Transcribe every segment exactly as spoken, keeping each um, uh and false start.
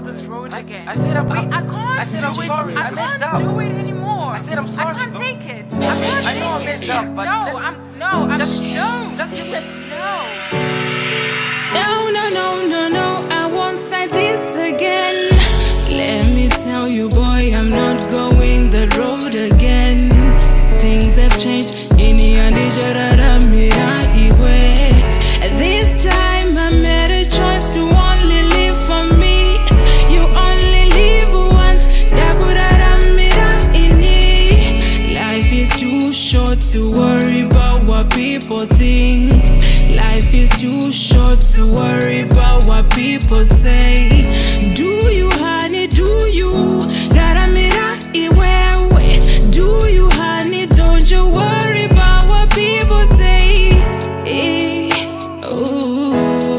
this road I, again. I said I'm, Wait, I'm I can't I said I'm do sorry. it. I, I messed can't up. do it anymore. I said I'm sorry. I can't bro. take it. I can't I know I take messed it. up, but no, let, I'm no, I'm just, no. just give me. No. No, no, no, no, no, I won't say this again. Let me tell you, boy, I'm not going the road again. Things have changed. This time I made a choice to only live for me. You only live once. Life is too short to worry about what people think. Life is too short to worry about what people say. Do you, honey, do you? Do you, honey, don't you worry about what people say. Ooh.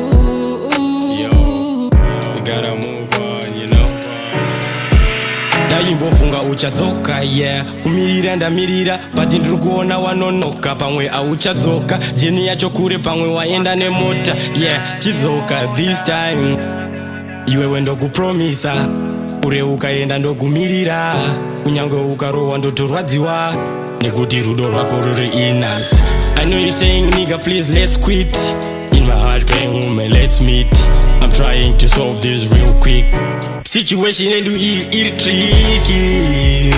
Yo, we gotta move on, you know. Daimbofunga uchadzoka, yeah. Umirira ndamirira, but ndikuona wanonoka. Pamwe auchadzoka, jeni yacho kure pamwe waenda nemota. Yeah, chidzoka this time. Iwe wendo kupromisa, ure ukaenda ndogumirira. Kunyange ukarowa ndotorwadziwa, nekuti rudo rwako ruri inas. I know you're saying, nigga, please let's quit. In my heart, playing woman, let's meet. I'm trying to solve this real quick. Situation ain't really tricky.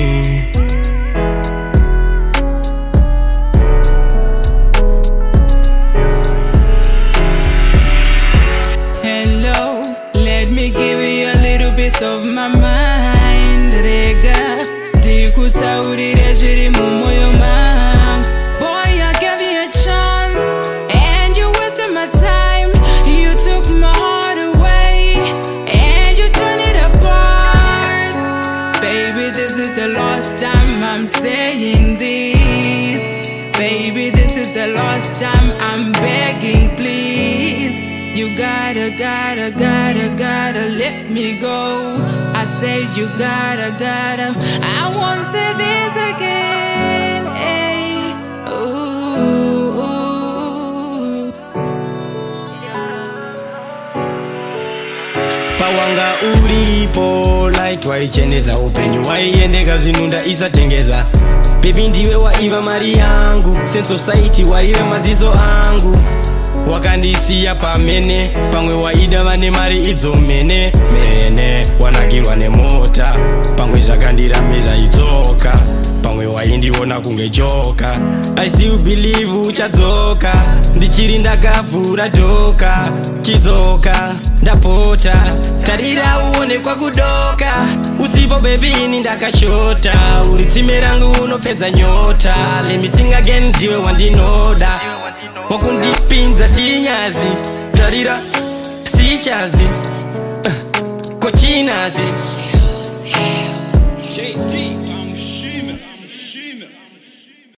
Hello, let me give you a little bit of my mind. Rega, dikutaurire zviri mumoyo mangu. Boy, I gave you a chance, and you wasted my time. You took my heart away, and you turned it apart. Baby, this is the last time I'm saying this. Baby, this is the last time I'm begging, please. You gotta, gotta, gotta, gotta let me go. I said you gotta, gotta. I won't say this again. Hey. Ooh, ooh. Pawanga uripo, light waicheneza upenyu waiendeka zvinunda isatengeza. Baby ndiwe waiva mari yangu, sense of sight waive maziso angu. Wakandisiya pamene, pamwe waida vane mari idzo mene mene. Wanakirwa nemota, pamwe zvakandiramidza itsoka. Pamwe waindiona kunge joka. I still believe uchadzoka, ndichiri ndakavhura dhoka. Chidzoka, ndapota, tarira uone kwakudoka. Usipo baby ini ndakashota, uri tsime rangu unopedza nyota. Let me sing again, ndiwe wandinoda. Wakundipinza sinyazi, tarira sichazi, uh, kochinazi.